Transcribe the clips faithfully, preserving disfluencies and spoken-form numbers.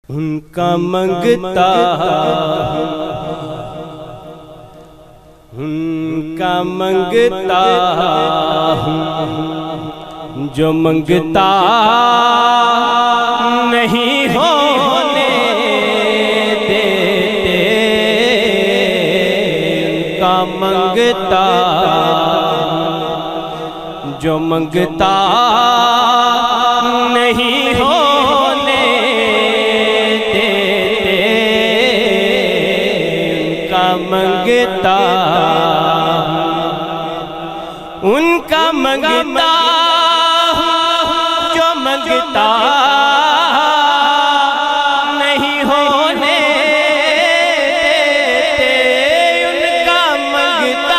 ان کا منگتا ان کا منگتا جو منگتا نہیں ہونے دیتے، ان کا منگتا جو منگتا نہیں ہونے دیتے، ان کا منگتا ان کا منگتا جو منگتا نہیں ہونے دیتے، ان کا منگتا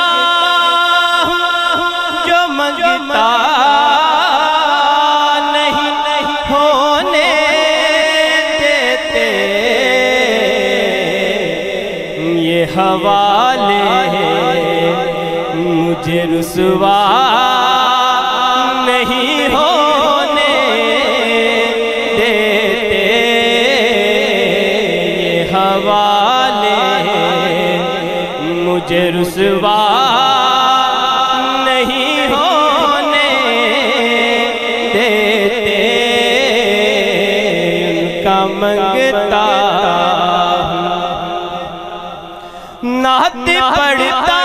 جو منگتا نہیں ہونے دیتے، یہ حوالے مجھے رسوا نہیں ہونے دیتے، یہ حوالے مجھے رسوا نہیں ہونے دیتے، ان کا منگتا نعت پڑھتا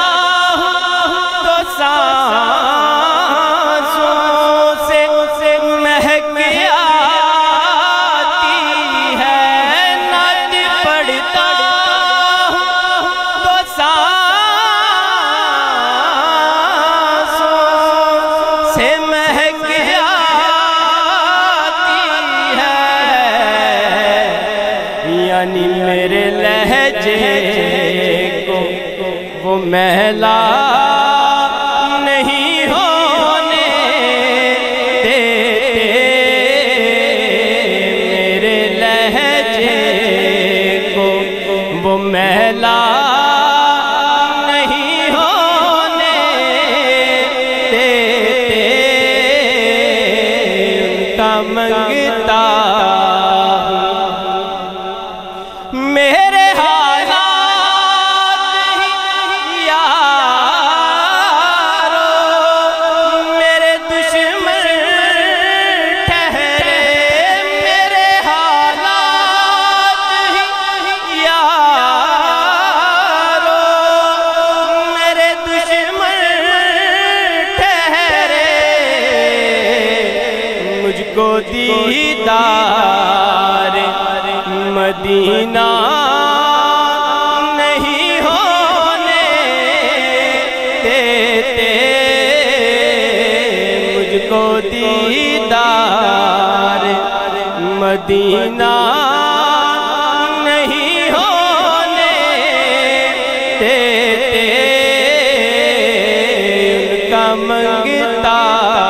یعنی میرے لہجے کو وہ میلا نہیں ہونے دیتے، میرے لہجے کو وہ میلا نہیں ہونے دیتے، ان کا منگتا میرے حالات یارو میرے دشمن ٹھہرے، میرے حالات یارو میرے دشمن ٹھہرے، مجھ کو دیدار مدینہ نہیں ہونے دیتے، مجھ کو دیدار مدینہ نہیں ہونے دیتے، ان کا منگتا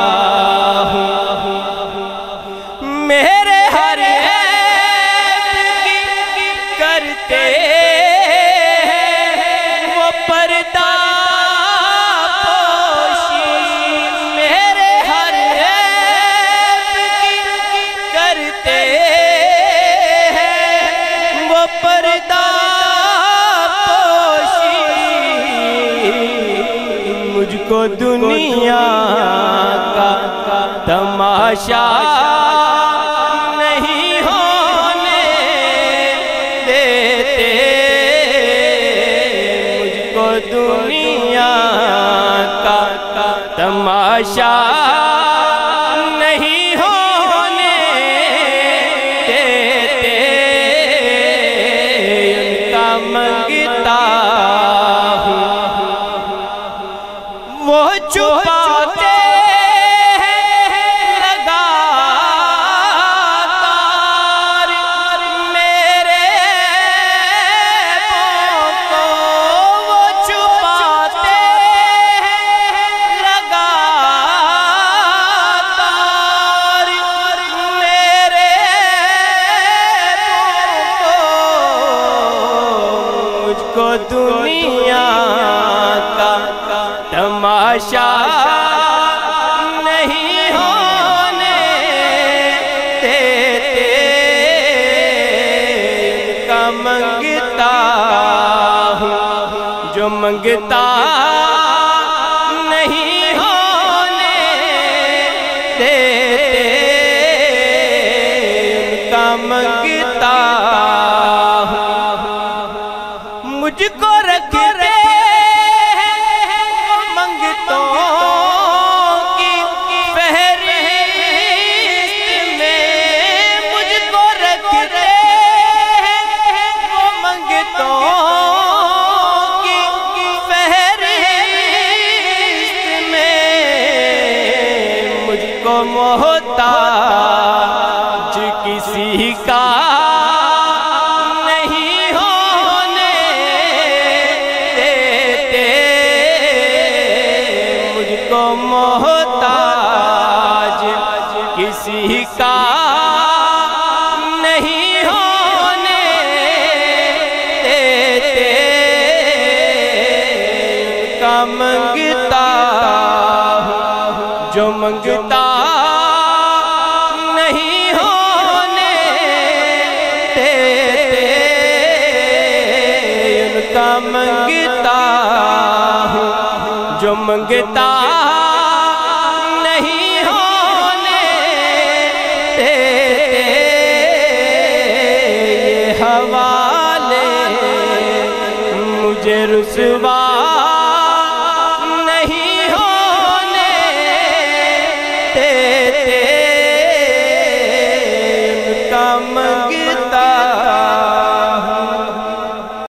میرے ہر کرتے وہ پردہ پوشی، میرے ہر عیب کی کرتے وہ پردہ پوشی، مجھ کو دنیا کا تماشا نہیں ہونے دیتے، مجھ کو دنیا کا تماشا نہیں ہونے دیتے، ان کا منگتا وہ چھپاتے دنیا کا تماشا نہیں ہونے دیتے، منگتا نہیں ہونے دیتے ان کا منگتا مجھ کو رکھ دے منگتوں کی فہرست میں مجھ کو رکھ دے وہ منگتوں کی فہرست میں مجھ کو محتاج کسی کا محتاج کسی کا نہیں ہونے دیتے کا منگتا جو منگتا نہیں ہونے دیتے ان کا منگتا جو منگتا نہیں ہونے دیتے یہ حوالے مجھے رسوا